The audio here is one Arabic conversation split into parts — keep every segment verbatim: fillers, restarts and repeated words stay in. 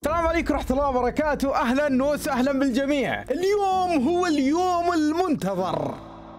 السلام عليكم ورحمة الله وبركاته، أهلا وسهلا بالجميع. اليوم هو اليوم المنتظر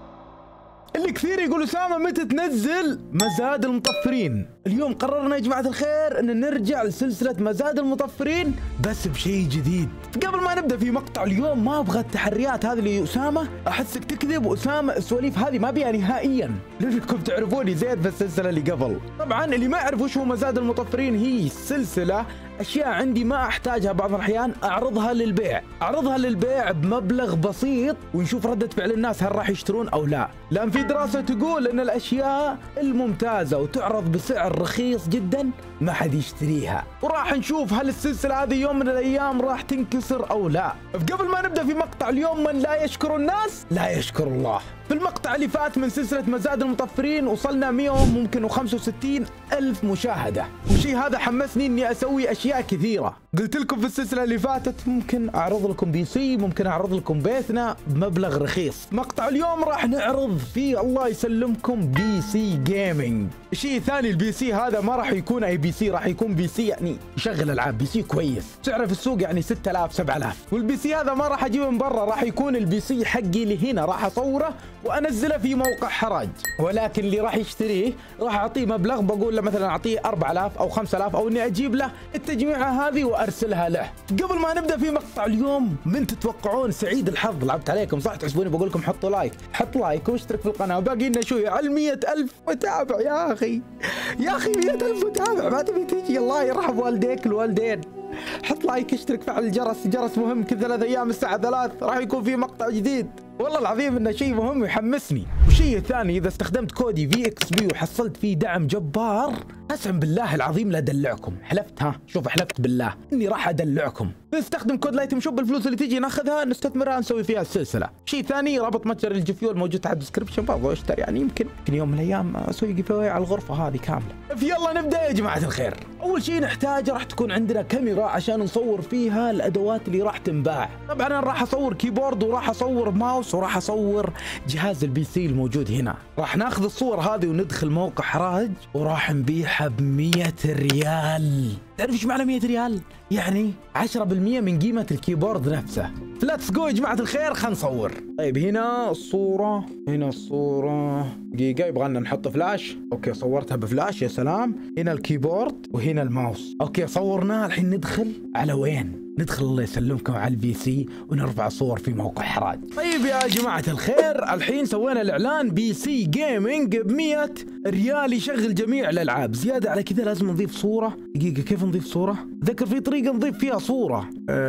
اللي كثير يقولوا أسامة متى تنزل مزاد المطفرين. اليوم قررنا يا جماعة الخير أن نرجع لسلسلة مزاد المطفرين بس بشيء جديد. قبل ما نبدأ في مقطع اليوم ما أبغى التحريات هذه اللي أسامة أحسك تكذب، وأسامة السواليف هذه ما بيها نهائيا، لأنكم تعرفوني زيد في السلسلة اللي قبل. طبعا اللي ما يعرف وش هو مزاد المطفرين، هي سلسلة أشياء عندي ما أحتاجها بعض الأحيان أعرضها للبيع، أعرضها للبيع بمبلغ بسيط ونشوف ردة فعل الناس هل راح يشترون أو لا. لأن في دراسة تقول أن الأشياء الممتازة وتعرض بسعر رخيص جدا ما حد يشتريها، وراح نشوف هل السلسلة هذه يوم من الأيام راح تنكسر أو لا. قبل ما نبدأ في مقطع اليوم، من لا يشكر الناس لا يشكر الله. في المقطع اللي فات من سلسلة مزاد المطفرين وصلنا مئة وممكن وخمسة وستين ألف مشاهدة، والشيء هذا حمسني إني أسوي أشياء كثيرة. قلت لكم في السلسلة اللي فاتت ممكن أعرض لكم بي سي، ممكن أعرض لكم بيتنا بمبلغ رخيص. مقطع اليوم راح نعرض فيه الله يسلمكم بي سي جيمنج. الشيء الثاني، البي سي هذا ما راح يكون أي بي سي، راح يكون بي سي يعني يشغل ألعاب، بي سي كويس، سعره في السوق يعني ستة آلاف سبعة آلاف. والبي سي هذا ما راح أجيبه من برا، راح يكون البي سي حقي اللي هنا، راح أصوره وأنزله في موقع حراج، ولكن اللي راح يشتريه راح أعطيه مبلغ، بقول له مثلا أعطيه أربعة آلاف أو خمسة آلاف، أو إني أجيب له التجميعة هذه وأرسلها له. قبل ما نبدأ في مقطع اليوم، من تتوقعون سعيد الحظ؟ لعبت عليكم صح؟ تحسبوني بقول لكم حطوا لايك، حط لايك واشترك في القناة، وباقي لنا شوية على مئة ألف متابع. يا أخي يا أخي مئة ألف متابع ما تبي تجي؟ الله يرحم والديك الوالدين. حط لايك، اشترك، فعل الجرس، الجرس مهم. كل ثلاث ايام الساعة ثلاث راح يكون في مقطع جديد، والله العظيم انه شيء مهم ويحمسني. والشيء الثاني، اذا استخدمت كودي في اكس بي وحصلت فيه دعم جبار، قسم بالله العظيم لا ادلعكم، حلفت، ها شوف حلفت بالله اني راح ادلعكم. استخدم كود لايتم شوب، الفلوس اللي تجي ناخذها نستثمرها نسوي فيها السلسله. شيء ثاني، رابط متجر الجفيول موجود تحت الديسكربشن، برضو اشتري، يعني يمكن يمكن يوم من الايام اسوي جيف اواي على الغرفه هذه كامله. يلا نبدا يا جماعه الخير. اول شيء نحتاج، راح تكون عندنا كاميرا عشان نصور فيها الادوات اللي راح تنباع. طبعا انا راح اصور كيبورد وراح اصور ماوس وراح اصور جهاز البي سي الموجود هنا. راح ناخذ الصور هذه وندخل موقع حراج وراح نبيعها ب مئة ريال. تعرف ايش معنى مئة ريال؟ يعني عشرة بالمئة من قيمة الكيبورد نفسه. ليتس جو يا جماعة الخير، خلينا نصور. طيب هنا الصورة، هنا الصورة، دقيقة يبغى لنا نحط فلاش. اوكي صورتها بفلاش، يا سلام. هنا الكيبورد وهنا الماوس. اوكي صورناها، الحين ندخل على وين؟ ندخل الله يسلمكم على البي سي ونرفع صور في موقع حراج. طيب يا جماعة الخير، الحين سوينا الاعلان بي سي جيمنج ب مئة ريال يشغل جميع الالعاب. زيادة على كذا لازم نضيف صورة. دقيقة كيف نضيف صورة؟ ذكر في طريقة نضيف فيها صورة.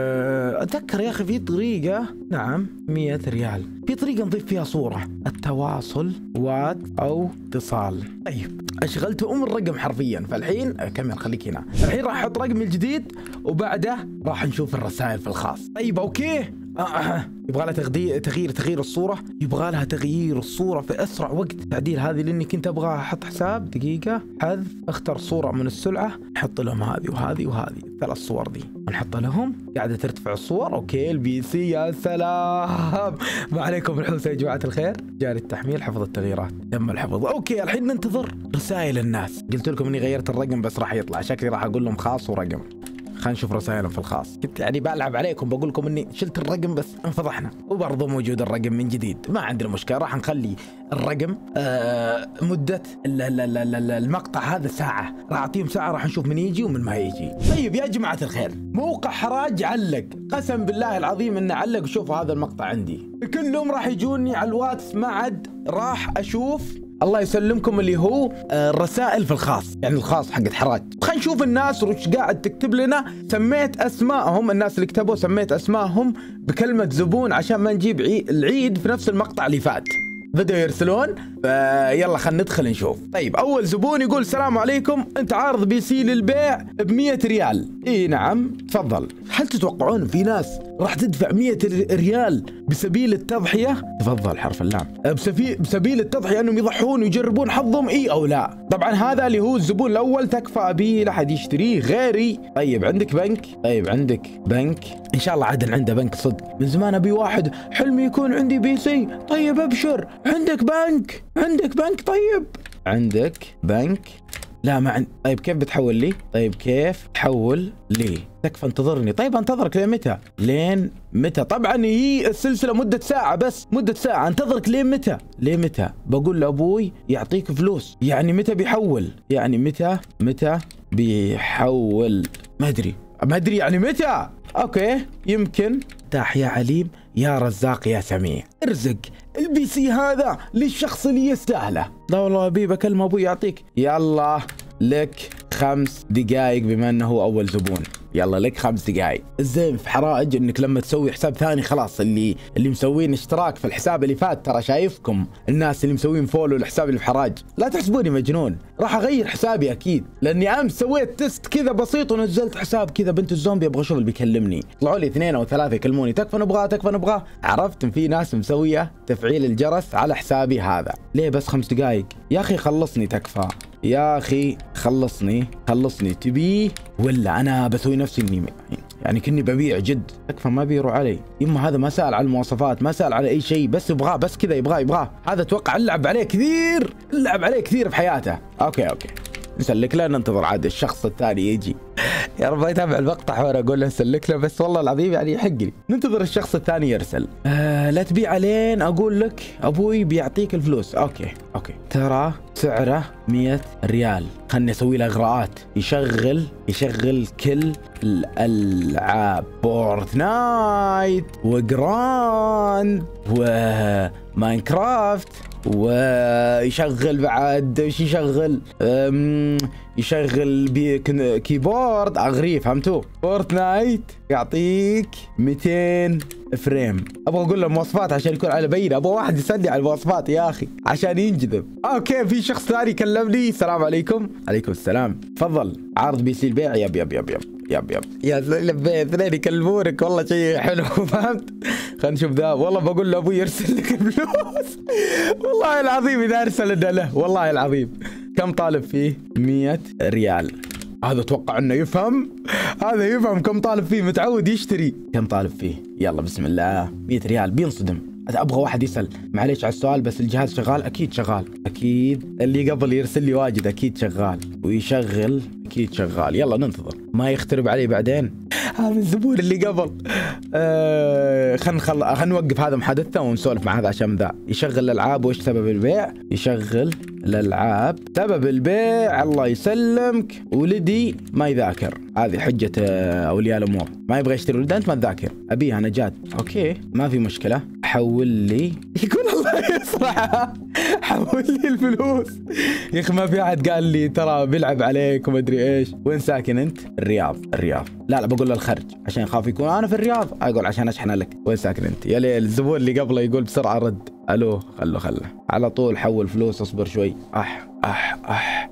أه اتذكر يا اخي في طريقة، نعم مئة ريال، في طريقة نضيف فيها صورة، التواصل وات او اتصال. طيب اشغلت ام الرقم حرفيا، فالحين كمل خليك هنا. الحين راح احط رقمي الجديد وبعده راح نشوف الرسائل في الخاص. طيب اوكي. آه آه. يبغى لها تغيير تغيير تغيير الصورة، يبغى لها تغيير الصورة في اسرع وقت. تعديل هذه لاني كنت ابغى احط حساب. دقيقة، حذف، اختار صورة من السلعة، نحط لهم هذه وهذه وهذه، ثلاث صور دي نحط لهم. قاعدة ترتفع الصور. اوكي البي سي، يا سلام. ما عليكم الحوسة يا جماعة الخير. جاري التحميل، حفظ التغييرات، تم الحفظ. اوكي الحين ننتظر رسائل الناس. قلت لكم اني غيرت الرقم بس راح يطلع، شكلي راح اقول لهم خاص ورقم. خلينا نشوف رسائلهم في الخاص. كنت يعني بلعب عليكم، بقول لكم اني شلت الرقم بس انفضحنا، وبرضه موجود الرقم من جديد. ما عندنا مشكله، راح نخلي الرقم آه مده المقطع هذا ساعه، راح اعطيهم ساعه، راح نشوف من يجي ومن ما يجي. طيب يا جماعه الخير، موقع حراج علق، قسم بالله العظيم انه علق. وشوفوا هذا المقطع عندي، كلهم راح يجوني على الواتس، ما عاد راح اشوف الله يسلمكم اللي هو الرسائل في الخاص، يعني الخاص حق حراج. خلينا نشوف الناس وش قاعد تكتب لنا. سميت اسمائهم، الناس اللي كتبوا سميت اسمائهم بكلمة زبون عشان ما نجيب العيد في نفس المقطع اللي فات. بدأوا يرسلون، فيلا خلينا ندخل نشوف. طيب أول زبون يقول السلام عليكم، أنت عارض بي سي للبيع ب مئة ريال. إي نعم تفضل. هل تتوقعون في ناس راح تدفع مئة ريال بسبيل التضحية؟ تفضل حرف اللام. بسبيل التضحية أنهم يضحون ويجربون حظهم، إي أو لا؟ طبعا هذا اللي هو الزبون الأول، تكفى به لا حد يشتريه غيري. طيب عندك بنك؟ طيب عندك بنك؟ إن شاء الله عدن عنده بنك صدق، من زمان أبي واحد، حلمي يكون عندي بي سي. طيب أبشر، عندك بنك؟ عندك بنك؟ طيب عندك بنك؟ لا ما عندي. طيب كيف بتحول لي؟ طيب كيف تحول لي؟ تكفى انتظرني. طيب انتظرك لين متى؟ لين متى؟ طبعا هي السلسله مده ساعه بس، مده ساعه. انتظرك لين متى؟ لين متى؟ بقول لابوي يعطيك فلوس. يعني متى بيحول؟ يعني متى متى بيحول؟ ما ادري ما ادري يعني متى. اوكي يمكن. تاح يا عليم يا رزاق يا سميع، ارزق البي سي هذا للشخص اللي يستاهله. لا والله ابي بكلم ابوي يعطيك. يلا لك خمس دقائق بما انه هو اول زبون. يلا لك خمس دقائق. الزين في حرائج انك لما تسوي حساب ثاني خلاص اللي اللي مسوين اشتراك في الحساب اللي فات، ترى شايفكم الناس اللي مسوين فولو الحساب اللي في حراج، لا تحسبوني مجنون، راح اغير حسابي اكيد، لاني امس سويت تست كذا بسيط ونزلت حساب كذا بنت الزومبي ابغى اشوف اللي بيكلمني، طلعوا لي اثنين او ثلاثه يكلموني تكفى نبغاه تكفى نبغاه. عرفت ان في ناس مسويه تفعيل الجرس على حسابي هذا. ليه بس خمس دقائق يا اخي؟ خلصني تكفى يا اخي، خلصني خلصني. تبيه ولا انا بسوي نفسي اني يعني كني ببيع جد؟ تكفى ما بيروا علي. يما هذا ما سأل على المواصفات، ما سأل على اي شيء، بس يبغاه بس كذا، يبغاه يبغاه. هذا اتوقع اللعب عليه كثير، اللعب عليه كثير في حياته. اوكي اوكي نسلك له، ننتظر عاد الشخص الثاني يجي. يا رب يتابع المقطع وانا اقول له نسلك له، بس والله العظيم يعني يحق لي. ننتظر الشخص الثاني يرسل. آه لا تبيع علين، اقول لك ابوي بيعطيك الفلوس. اوكي اوكي ترى سعره مية ريال. خلني اسوي له اغراءات. يشغل يشغل كل الالعاب، فورتنايت وجراند وماينكرافت، ويشغل بعد ايش يشغل؟ يشغل كيبورد اغريه، فهمتوا؟ فورتنايت يعطيك مئتين فريم. ابغى اقول له المواصفات عشان يكون على بينه، ابغى واحد يسدي على المواصفات يا اخي عشان ينجذب. اوكي في شخص ثاني كلمني. السلام عليكم. عليكم السلام. تفضل عرض بي سي البيع. يب يب يب يب يب يب يا اثنين يكلمونك والله شيء حلو فهمت. خلينا نشوف ذا. والله بقول له ابوي يرسل لك الفلوس والله العظيم اذا ارسل لنا له والله العظيم. كم طالب فيه؟ مية ريال. هذا اتوقع انه يفهم، هذا يفهم كم طالب فيه، متعود يشتري. كم طالب فيه؟ يلا بسم الله. مية ريال. بينصدم. ابغى واحد يسال معليش على السؤال بس الجهاز شغال؟ اكيد شغال، اكيد اللي قبل يرسل لي واجد اكيد شغال، ويشغل اكيد شغال. يلا ننتظر ما يخترب علي بعدين. هذا الزبون اللي قبل. آه خلينا خل... خلينا نوقف هذا محادثته ونسولف مع هذا عشان ذا يشغل الالعاب. وايش سبب البيع؟ يشغل الالعاب. سبب البيع الله يسلمك ولدي ما يذاكر. هذه حجة اولياء الامور، ما يبغى يشتري ولده انت ما تذاكر، ابيها انا جاد. اوكي ما في مشكلة. حول لي. يقول الله يصلحها حول لي الفلوس. يا اخي ما في احد قال لي ترى بيلعب عليك وما ادري ايش. وين ساكن انت؟ الرياض. الرياض. لا لا بقول له الخرج عشان يخاف يكون انا في الرياض، اقول عشان اشحن لك. وين ساكن انت؟ يا ليل الزبون اللي قبله يقول بسرعه رد. الو خله خله على طول حول فلوس. اصبر شوي. اح اح اح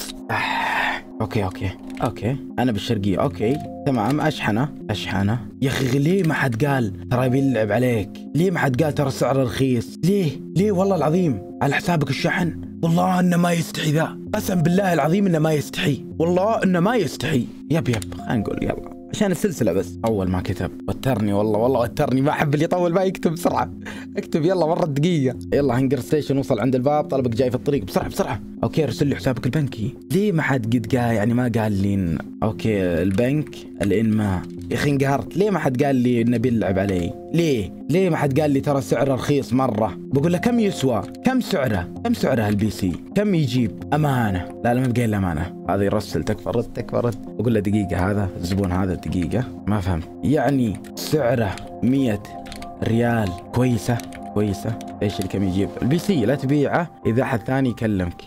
اح اوكي اوكي اوكي انا بالشرقيه. اوكي تمام اشحنه اشحنه. يا اخي ليه ما حد قال ترى بيلعب عليك؟ ليه ما حد قال ترى السعر رخيص؟ ليه ليه والله العظيم على حسابك الشحن؟ والله انه ما يستحي ذا، قسم بالله العظيم انه ما يستحي، والله انه ما يستحي. يب يب خلينا نقول يلا عشان السلسله بس. اول ما كتب وترني والله والله وترني، ما احب اللي يطول ما يكتب بسرعه. اكتب يلا مره دقيقه. يلا هنجر ستيشن وصل عند الباب، طلبك جاي في الطريق بسرعه بسرعه. اوكي ارسل لي حسابك البنكي. ليه ما حد قد قال يعني ما قال لي إن... اوكي البنك الانماء. يا اخي انقهرت. ليه ما حد قال لي انه بيلعب علي؟ ليه ليه ما حد قال لي ترى سعره رخيص مره؟ بقول له كم يسوى؟ كم سعره؟ كم سعره البي سي؟ كم يجيب؟ امانه. لا لا ما بقايل امانه. هذا يرسل تكفى رد تكفى رد. بقول له دقيقه هذا الزبون هذا دقيقه ما فهمت. يعني سعره مية ريال. كويسه كويسه. ايش اللي كم يجيب؟ البي سي لا تبيعه اذا احد ثاني يكلمك.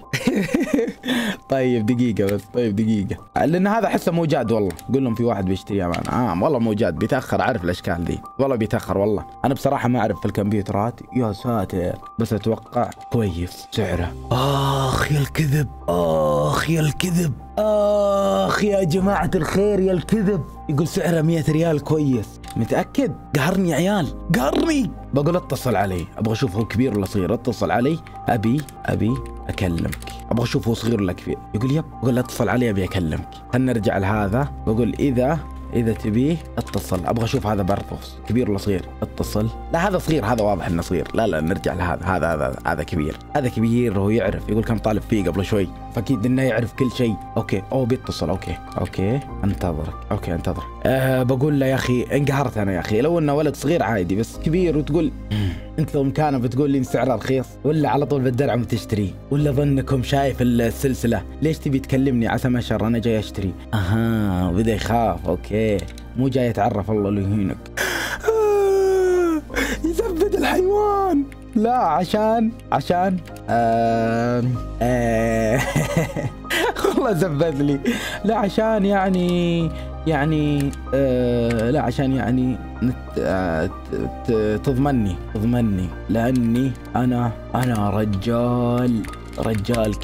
طيب دقيقة بس. طيب دقيقة لأن هذا حسه مو جاد والله. قول لهم في واحد بيشتري أمان. آه والله مو جاد بيتأخر. أعرف الأشكال دي والله بيتأخر. والله أنا بصراحة ما أعرف في الكمبيوترات يا ساتر، بس أتوقع كويس سعره. آخ يا الكذب، آخ يا الكذب، آخ يا جماعة الخير يا الكذب. يقول سعره مية ريال كويس. متأكد؟ قهرني يا عيال قهرني. بقول اتصل علي ابغى اشوف هو كبير ولا صغير. اتصل علي ابي ابي اكلمك. ابغى اشوف هو صغير ولا كبير. يقول يب. بقول اتصل علي ابي اكلمك. خلينا نرجع لهذا. بقول اذا اذا تبيه اتصل. ابغى اشوف هذا برفوس كبير ولا صغير. اتصل. لا هذا صغير، هذا واضح انه صغير. لا لا نرجع لهذا. هذا هذا هذا كبير. هذا كبير وهو يعرف. يقول كم طالب فيه قبل شوي؟ فاكيد انه يعرف كل شيء. اوكي اوه بيتصل. اوكي اوكي انتظرك. اوكي انتظرك. أه بقول له يا اخي انقهرت انا يا اخي، لو انه ولد صغير عادي، بس كبير وتقول انت مكانه بتقول لي سعره رخيص، ولا على طول بتدرعم وتشتري، ولا ظنكم شايف السلسله ليش تبي تكلمني عسى ما شر انا جاي اشتري. اها بدا يخاف. اوكي مو جاي يتعرف الله اللي يهينك. يزبد الحيوان. لا عشان عشان آه آه والله زبد لي. لا عشان يعني يعني آه لا عشان يعني آه تضمني تضمني لاني انا انا رجال رجال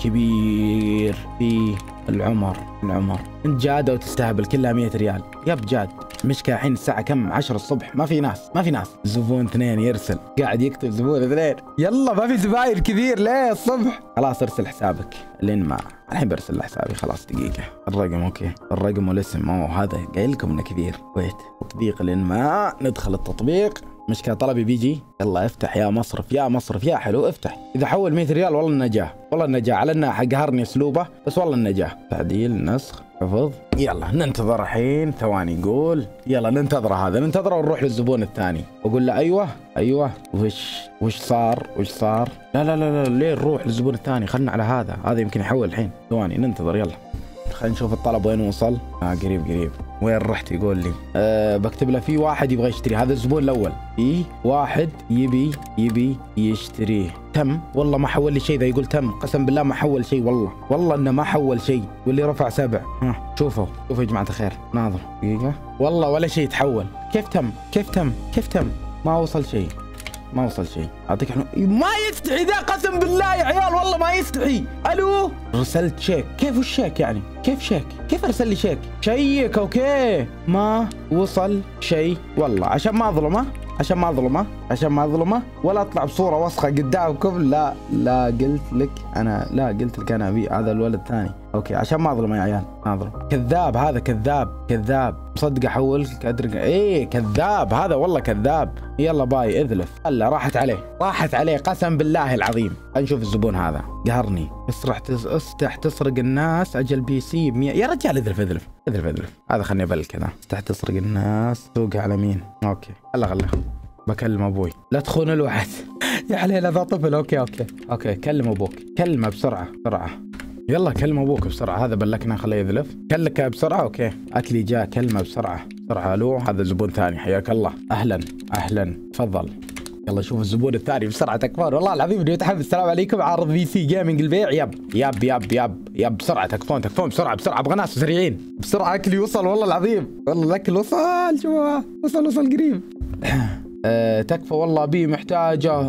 كبير في العمر العمر انت جاده وتستهبل كلها مية ريال. يب جاد. مشكلة الحين الساعة كم؟ عشرة الصبح، ما في ناس ما في ناس. زبون اثنين يرسل، قاعد يكتب زبون اثنين. يلا ما في زباين كثير ليه الصبح؟ خلاص ارسل حسابك لين ما الحين برسل له حسابي. خلاص دقيقة. الرقم اوكي، الرقم والاسم. اوه هذا قايل لكم انه كثير. ويت تطبيق لين ما ندخل التطبيق. مشكلة طلبي بيجي. يلا افتح يا مصرف يا مصرف يا حلو افتح. اذا حول مية ريال والله النجاح، والله النجاح، على انه قهرني اسلوبه بس والله النجاح. تعديل نسخ حفظ. يلا ننتظر الحين ثواني. يقول يلا ننتظره هذا، ننتظره ونروح للزبون الثاني واقول له ايوه ايوه وش وش صار وش صار. لا لا لا لا ليه نروح للزبون الثاني، خلنا على هذا، هذا يمكن يحول الحين. ثواني ننتظر. يلا خلينا نشوف الطلب وين وصل. اه قريب قريب. وين رحت؟ يقول لي أه بكتب له في واحد يبغى يشتري، هذا الزبون الاول. في واحد يبي يبي يشتريه. تم. والله ما حول لي شيء ذا. يقول تم، قسم بالله ما حول شيء، والله والله انه ما حول شيء، واللي رفع سبع. ها شوفوا شوفوا يا جماعه الخير، ناظر دقيقه. والله ولا شيء تحول. كيف تم كيف تم كيف تم ما وصل شيء، ما وصل شيء. اعطيك حنو... ما يستحي ذا قسم بالله يا عيال، والله ما يستحي. الو رسلت شيك. كيف الشيك يعني؟ كيف شيك؟ كيف ارسل لي شيك؟ شيك. اوكي ما وصل شيء والله، عشان ما اظلمه عشان ما اظلمه عشان ما اظلمه ولا اطلع بصوره وسخه قدامكم. لا لا قلت لك انا لا قلت لك انا ابي هذا الولد الثاني. اوكي عشان ما اظلمه يا عيال، ما اظلم. كذاب هذا، كذاب كذاب. مصدق احولك ادري. ايه كذاب هذا والله كذاب. يلا باي اذلف. هلا راحت عليه راحت عليه قسم بالله العظيم. نشوف الزبون هذا قهرني. اسرح تس... استح تسرق الناس اجل بي سي بمية. يا رجال اذلف اذلف اذلف اذلف. هذا خلني ابل كذا. استح تسرق الناس سوقها على مين؟ اوكي هلا خله بكلم ابوي. لا تخون الوعد يا حليل هذا طفل. اوكي اوكي اوكي كلم ابوك، كلمه بسرعه بسرعه. يلا كلم ابوك بسرعه. هذا بلكنا خليه يذلف. كلك بسرعه. اوكي اكلي جاء. كلمه بسرعه بسرعه. الو هذا زبون ثاني. حياك الله. اهلا اهلا تفضل. يلا شوف الزبون الثاني بسرعه تكفون. والله العظيم اني متحمس. السلام عليكم عارض بي سي جيمنج البيع. يب يب يب يب يب بسرعه تكفون تكفون بسرعه بسرعه. ابغى ناس سريعين بسرعه. اكلي وصل والله العظيم. والله الاكل وصل. شوفوا وصل وصل قريب. أه تكفى والله بي محتاجه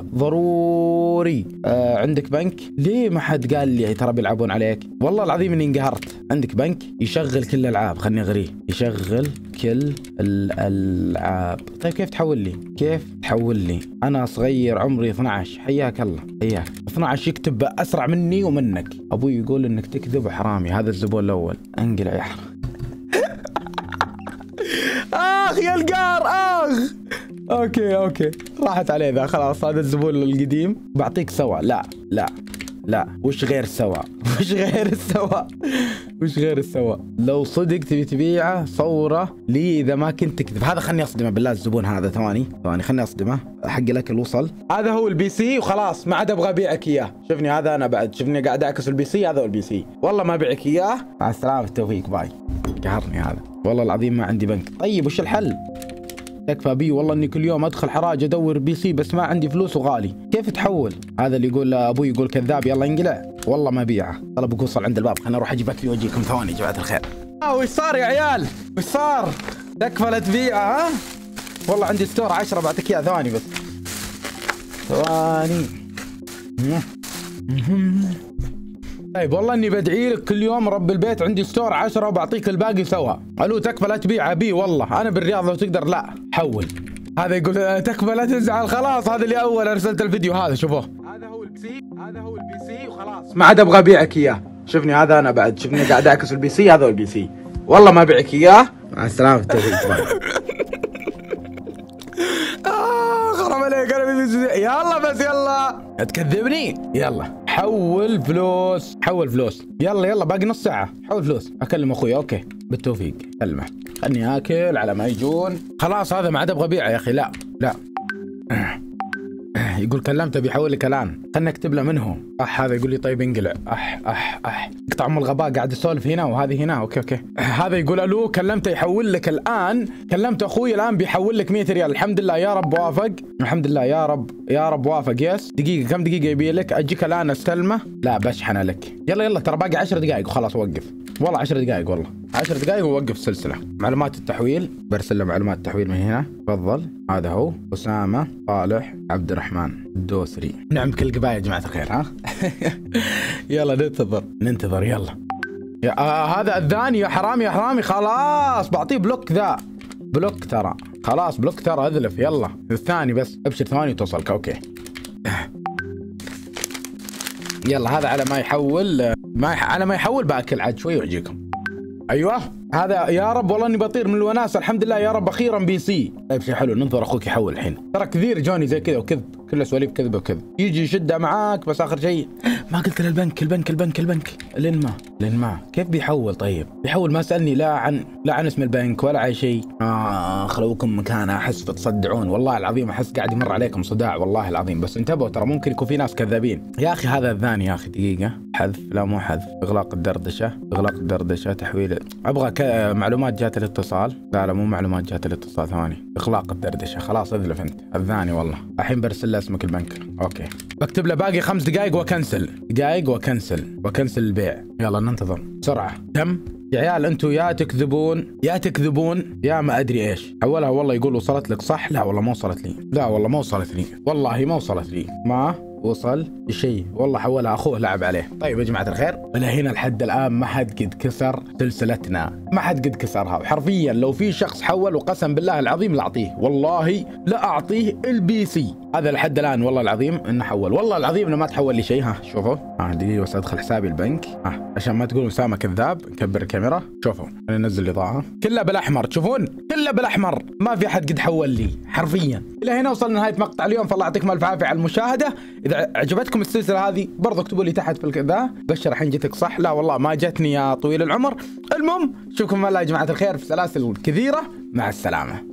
ضروري. أه عندك بنك؟ ليه ما حد قال لي ترى بيلعبون عليك؟ والله العظيم اني انقهرت. عندك بنك يشغل كل الالعاب. خلني اغريه. يشغل كل الالعاب. طيب كيف تحول لي؟ كيف تحول لي؟ انا صغير عمري اثنعش. حياك الله حياك. اثنعش يكتب اسرع مني ومنك. ابوي يقول انك تكذب حرامي. هذا الزبون الاول. انقلع يا حرام. اخ يا القار اخ. اوكي اوكي راحت عليه ذا. خلاص هذا الزبون القديم. بعطيك سوا. لا لا لا وش غير سوا وش غير السوا وش غير السوا. لو صدق تبي تبيعه صوره لي اذا ما كنت تكذب. هذا خلني اصدمه بالله الزبون هذا. ثواني ثواني خلني اصدمه. حق الاكل وصل. هذا هو البي سي وخلاص ما عاد ابغى ابيعك اياه. شوفني هذا انا بعد. شوفني قاعد اعكس البي سي. هذا هو البي سي. والله ما ابيعك اياه. مع السلامه التوفيق باي. قهرني هذا والله العظيم. ما عندي بنك. طيب وش الحل؟ تكفى بي والله اني كل يوم ادخل حراج ادور بي سي بس ما عندي فلوس وغالي. كيف تحول؟ هذا اللي يقول ابوي يقول كذاب. يلا انقلع. والله ما بيعه. طلبك وصل عند الباب. خليني اروح اجيب اكلي واجيكم. ثواني يا جماعه الخير. اه وش صار يا عيال؟ وش صار؟ تكفى لا تبيعه. ها والله عندي ستور عشرة بعطيك اياه. ثواني بس ثواني. طيب والله اني بدعي لك كل يوم رب البيت. عندي ستور عشرة وبعطيك الباقي سوا. الو تكفى لا تبيع بي. والله انا بالرياض لو تقدر. لا حول. هذا يقول تكفى لا تزعل. خلاص هذا اللي اول ارسلت الفيديو هذا. شوفوه هذا هو البي سي. هذا هو البي سي وخلاص ما عاد ابغى ابيعك اياه. شوفني هذا انا بعد. شوفني قاعد اعكس البي سي. هذا هو البي سي. والله ما ابيعك اياه. مع السلامه التوفيق. آه خرب عليك. انا يلا بس يلا تكذبني. يلا حول فلوس حول فلوس. يلا يلا باقي نص ساعة. حول فلوس. اكلم اخوي. اوكي بالتوفيق. كلمه. خلني اكل على ما يجون. خلاص هذا ما عاد ابغى ابيعه يا اخي. لا لا يقول كلمته بيحول لك الان. خلنا نكتب له منه. اح هذا يقول لي طيب انقلع. اح اح اح قطع ام الغباء قاعد يسولف هنا وهذه هنا. اوكي اوكي. هذا يقول الو كلمته يحول لك الان. كلمت اخوي الان بيحول لك مية ريال. الحمد لله يا رب وافق. الحمد لله يا رب يا رب وافق. يس دقيقة كم دقيقة يبي لك؟ اجيك الان استلمه. لا بشحن لك. يلا يلا ترى باقي عشر دقائق وخلاص وقف. والله عشر دقائق والله عشر دقائق ووقف السلسلة. معلومات التحويل. برسل له معلومات التحويل من هنا. تفضل. هذا هو أسامة صالح عبد الرحمن الدوسري. نعم بكل القبائل يا جماعة الخير. ها يلا ننتظر ننتظر يلا. يا آه هذا الثاني يا حرامي يا حرامي. خلاص بعطيه بلوك ذا. بلوك ترى. خلاص بلوك ترى. اذلف يلا. الثاني بس ابشر ثواني توصلك. اوكي يلا هذا على ما يحول. ما يح... على ما يحول باكل عاد شوي واجيكم. ايوه هذا يا رب والله اني بطير من الوناسه. الحمد لله يا رب اخيرا بي سي. طيب شيء حلو. ننظر اخوك يحول الحين. ترى كثير جوني زي كذا وكذب. كله سواليف كذب وكذب. يجي يشدها معاك بس اخر شيء ما قلت للبنك. البنك البنك البنك لين ما لين ما كيف بيحول؟ طيب بيحول ما سالني لا عن لا عن اسم البنك ولا اي شيء. اه خلوكم مكانه. احس بتصدعون والله العظيم. احس قاعد يمر عليكم صداع والله العظيم. بس انتبهوا ترى ممكن يكون في ناس كذابين. يا اخي هذا الثاني يا اخي. دقيقه. حذف. لا مو حذف. اغلاق الدردشه. اغلاق الدردشه. تحويل. ابغى ك... معلومات جات الاتصال. لا لا مو معلومات جات الاتصال. ثواني. اغلاق الدردشه. خلاص اذلف انت. الثاني والله. الحين برسل له اسمك البنك. اوكي بكتب له باقي خمس دقائق وكنسل. دقائق وكنسل وكنسل البيع. يلا ننتظر بسرعه. تم يا عيال. انتم يا تكذبون يا تكذبون يا ما ادري ايش. اولها والله يقول وصلت لك صح. لا والله ما وصلت لي. لا والله ما وصلت لي. والله ما وصلت لي. ما وصل شيء والله. حولها اخوه لعب عليه. طيب يا جماعه الخير من هنا لحد الان ما حد قد كسر سلسلتنا. ما حد قد كسرها. وحرفيا لو في شخص حول وقسم بالله العظيم لاعطيه. والله لا اعطيه البي سي هذا لحد الان. والله العظيم انه حول. والله العظيم انه ما تحول لي شيء. ها شوفوا. ها دقيقه بس ادخل حسابي البنك. ها عشان ما تقولوا اسامه كذاب. نكبر الكاميرا. شوفوا انا انزل الاضاءه كلها بالاحمر. تشوفون كلها بالاحمر. ما في حد قد حول لي حرفيا. الى هنا وصلنا نهايه مقطع اليوم. فالله يعطيكم الف عافيه على المشاهده. اذا عجبتكم السلسله هذه برضو اكتبوا لي تحت في الكذا. بشر الحين جتك صح. لا والله ما جتني يا طويل العمر. المهم اشوفكم الله يا جماعه الخير في سلاسل كثيره. مع السلامه.